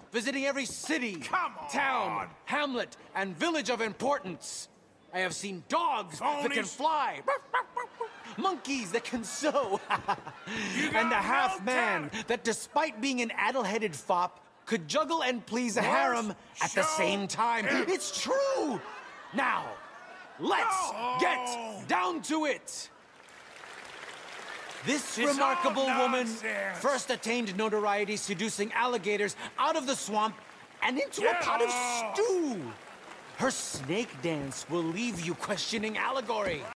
visiting every city, Come on. town, hamlet, and village of importance. I have seen dogs that can Phonies. fly, monkeys that can sew, You and a got half no man talent. that, despite being an addle-headed fop, could juggle and please a harem at the show same time. ever. It's true! Now, let's No. get down to it! This It's remarkable all woman nonsense. first attained notoriety seducing alligators out of the swamp and into a Get pot of off. stew. Her snake dance will leave you questioning allegory.